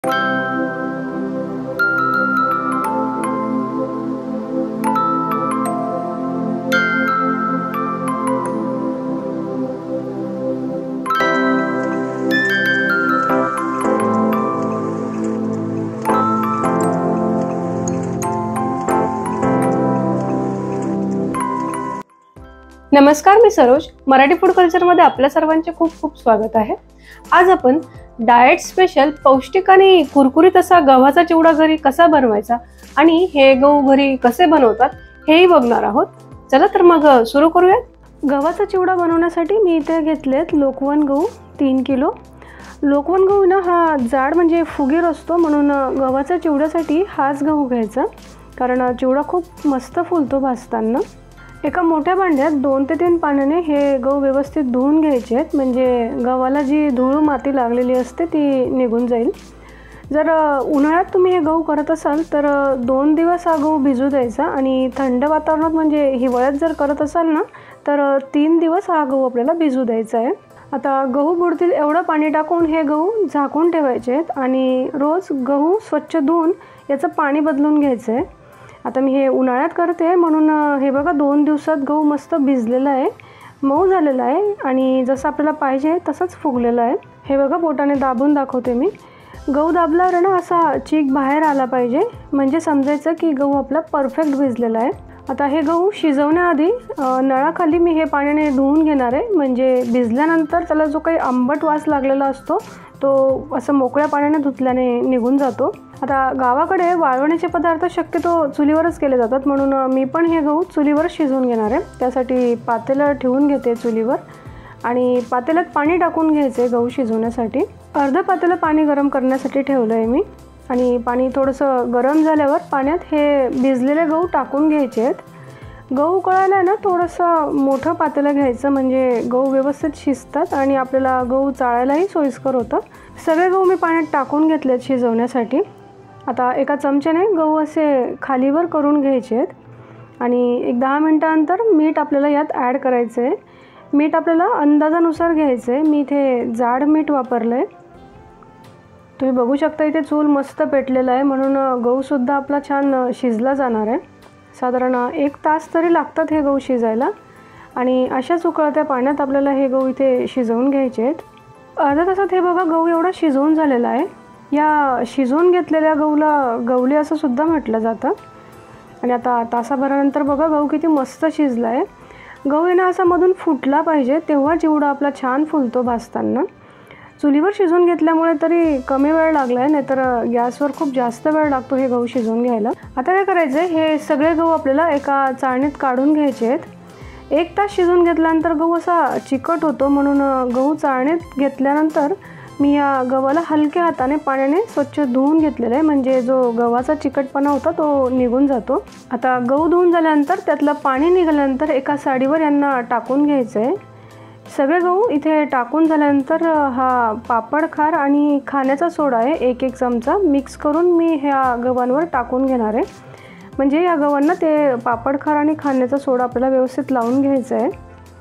नमस्कार, मी सरोज. मराठी फूड कल्चरमध्ये आपल्या सर्वांचे खूप खूप स्वागत आहे. आज आपण डाएट स्पेशल पौष्टिक आणि कुरकुरीत असा गव्हाचा चिवडा घरी कसा बनवायचा आणि हे गहू घरी कसे बनवतात हेही बघणार आहोत. चला तर मग सुरू करूयात. गव्हाचा चिवडा बनवण्यासाठी मी इथे घेतलेत लोकवन गहू 3 किलो. लोकवन गहू ना हा जाड म्हणजे फुगीर असतो, म्हणून गव्हाच्या चिवड्यासाठी हाच गहू घ्यायचा, कारण चिवडा खूप मस्त फुलतो भाजताना. एका मोठ्या भांड्यात 2 ते 3 पाण्याने हे गहू व्यवस्थित धुवून घ्यायचे आहेत, म्हणजे गव्हाला जी धूळ माती लागलेली असते ती निघून जाईल. जर उन्हाळ्यात तुम्ही हे गहू करत असाल तर 2 दिवस हा गहू भिजू द्यायचा, आणि थंड वातावरणात म्हणजे हिवाळ्यात जर करत असाल ना तर 3 दिवस हा गहू आपल्याला भिजू द्यायचा आहे. आता गहू बुडतील एवढं पाणी टाकून हे गहू झाकून ठेवायचे आहेत, आणि रोज गहू स्वच्छ धुवून याचं पाणी बदलून घ्यायचं आहे. आता मी हे उन्हाळ्यात करते म्हणून हे बघा 2 दिवसात गहू मस्त भिजलेला आहे, मऊ झालेला आहे, आणि जसं आपल्याला पाहिजे तसंच फुगलेलं आहे. हे बघा बोटाने दाबून दाखवते मी. गहू दाबल्यावर ना असा चीक बाहेर आला पाहिजे, म्हणजे समजायचं की गहू आपला परफेक्ट भिजलेला आहे. आता हे गहू शिजवण्याआधी नळाखाली मी हे पाण्याने धुवून घेणार आहे, म्हणजे भिजल्यानंतर त्याला जो काही आंबट वास लागलेला असतो तो असं मोकळ्या पाण्याने धुतल्याने निघून जातो. आता गावाकडे वाळवण्याचे पदार्थ शक्यतो चुलीवरच केले जातात, म्हणून मी पण हे गहू चुलीवरच शिजवून घेणार आहे. त्यासाठी पातेलं ठेवून घेते चुलीवर, आणि पातेल्यात पाणी टाकून घ्यायचे गहू शिजवण्यासाठी. अर्धं पातेलं पाणी गरम करण्यासाठी ठेवलं आहे मी, आणि पाणी थोडंसं गरम झाल्यावर पाण्यात हे भिजलेले गहू टाकून घ्यायचे आहेत. गहू उकळायला ना थोडंसं मोठं पातेलं घ्यायचं, म्हणजे गहू व्यवस्थित शिजतात आणि आपल्याला गहू चाळायलाही सोयीस्कर होतं. सगळे गहू मी पाण्यात टाकून घेतलेत शिजवण्यासाठी. आता एका चमच्याने गहू असे खालीवर करून घ्यायचे आहेत, आणि एक 10 मिनटानंतर मीठ आपल्याला यात ॲड करायचं आहे. मीठ आपल्याला अंदाजानुसार घ्यायचं आहे. मी इथे जाड मीठ वापरलं आहे. तुम्ही बघू शकता इथे चूल मस्त पेटलेलं आहे, म्हणून गहूसुद्धा आपला छान शिजला जाणार आहे. साधारण 1 तास तरी लागतात हे गहू शिजायला, आणि अशाच उकळत्या पाण्यात आपल्याला हे गहू इथे शिजवून घ्यायचे आहेत. अर्ध्या तासात हे बघा गहू एवढा शिजवून झालेला आहे. या शिजवून घेतलेल्या गहूला गवली असं सुद्धा म्हटलं जातं. आणि आता तासाभरानंतर बघा गहू किती मस्त शिजला आहे. गहू येणं असा मधून फुटला पाहिजे, तेव्हा चिवडा आपला छान फुलतो भाजताना. चुलीवर शिजवून घेतल्यामुळे तरी कमी वेळ लागला आहे, नाहीतर गॅसवर खूप जास्त वेळ लागतो हे गहू शिजवून घ्यायला. आता काय करायचं आहे, हे सगळे गहू आपल्याला एका चाळणीत काढून घ्यायचे आहेत. 1 तास शिजवून घेतल्यानंतर गहू असा चिकट होतो, म्हणून गहू चाळणीत घेतल्यानंतर मी या गव्हाला हलक्या हाताने पाण्याने स्वच्छ धुवून घेतलेलं आहे, म्हणजे जो गव्हाचा चिकटपणा होता तो निघून जातो. आता गहू धुवून झाल्यानंतर त्यातलं पाणी निघाल्यानंतर एका साडीवर यांना टाकून घ्यायचं आहे. सगळे गहू इथे टाकून झाल्यानंतर हा पापड खार आणि खाण्याचा सोडा आहे 1-1 चमचा मिक्स करून मी ह्या गव्हांवर टाकून घेणार आहे, म्हणजे या गव्हांना ते पापड खार आणि खाण्याचा सोडा आपल्याला व्यवस्थित लावून घ्यायचं आहे.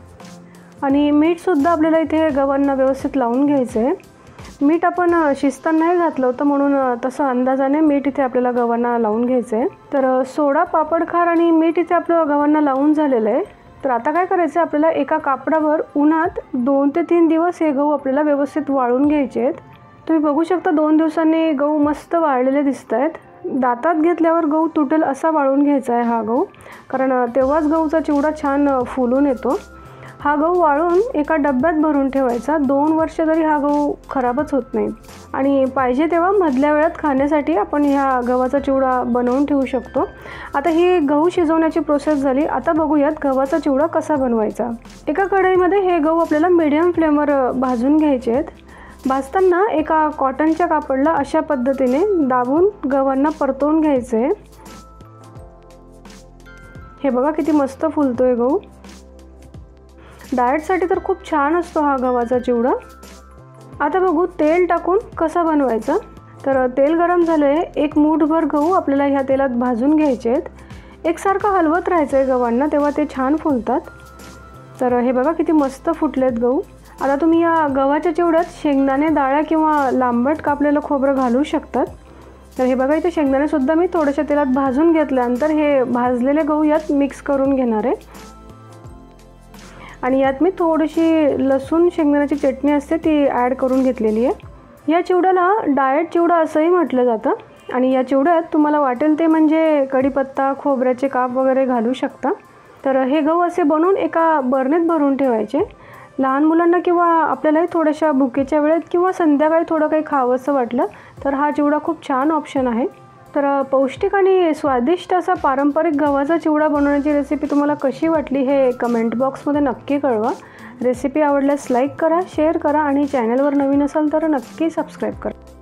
आणि मीठसुद्धा आपल्याला इथे गव्हांना व्यवस्थित लावून घ्यायचं आहे. मीठ आपण शिजताना नाही घातलं होतं, म्हणून तसं अंदाजाने मीठ इथे आपल्याला गव्हांना लावून घ्यायचं आहे. तर सोडा, पापड खार आणि मीठ इथे आपलं गव्हांना लावून झालेलं आहे. तर आता काय करायचं, आपल्याला एका कापडावर उन्हात 2 ते 3 दिवस हे गहू आपल्याला व्यवस्थित वाळून घ्यायचे आहेत. तुम्ही बघू शकता 2 दिवसांनी गहू मस्त वाळलेले दिसत आहेत. दातात घेतल्यावर गहू तुटेल असा वाळून घ्यायचा आहे हा गहू, कारण तेव्हाच गहूचा चिवडा छान फुलून येतो. हा गहू वाळून एका डब्यात भरून ठेवायचा. 2 वर्ष तरी हा गहू खराबच होत नाही, आणि पाहिजे तेव्हा मधल्या वेळात खाण्यासाठी आपण ह्या गव्हाचा चिवडा बनवून ठेवू शकतो. आता ही गहू शिजवण्याची प्रोसेस झाली. आता बघूयात गव्हाचा चिवडा कसा बनवायचा. एका कढईमध्ये हे गहू आपल्याला मीडियम फ्लेमवर भाजून घ्यायचे आहेत. भाजताना एका कॉटनच्या कापडला अशा पद्धतीने दाबून गव्हांना परतवून घ्यायचं आहे. हे बघा किती मस्त फुलतोय गहू. डाएटसाठी तर खूप छान असतो हा गव्हाचा चिवडा. आता बघू तेल टाकून कसा बनवायचा. तर तेल गरम झालं आहे. 1 मूठभर गहू आपल्याला ह्या तेलात भाजून घ्यायचे आहेत. एकसारखं हलवत राहायचं आहे गव्हांना, तेव्हा ते छान फुलतात. तर हे बघा किती मस्त फुटलेत गहू. आता तुम्ही या गव्हाच्या चिवड्यात शेंगदाणे डाळ्या किंवा लांबट कापलेलं खोबरं घालू शकतात। तर हे बघा, इथे शेंगदाणे सुद्धा मी थोड्याशा तेलात भाजून घेतल्यानंतर हे भाजलेले गहू यात मिक्स करून घेणार आहे। आणि यात मी थोडीशी लसूण शेंगदाण्याची चटणी असते ती ॲड करून घेतलेली आहे। या चिवड्याला डाएट चिवडा असंही म्हटलं जातं। आणि या चिवड्यात तुम्हाला वाटेल ते म्हणजे कढीपत्ता, खोबऱ्याचे काप वगैरे घालू शकता। तर हे गहू असे बनवून एका बरणीत भरून ठेवायचे। लहान मुलांना किंवा आपल्यालाही थोड्याशा भुकेच्या वेळेत किंवा संध्याकाळी थोडं काही खावंसं वाटलं तर हा चिवडा खूप छान ऑप्शन आहे। तर पौष्टिक आणि स्वादिष्ट असा पारंपरिक गव्हाचा चिवडा बनवण्याची रेसिपी तुम्हाला कशी वाटली हे कमेंट बॉक्समध्ये नक्की कळवा। रेसिपी आवडल्यास लाईक करा, शेअर करा आणि चॅनलवर नवीन असाल तर नक्की सबस्क्राईब करा।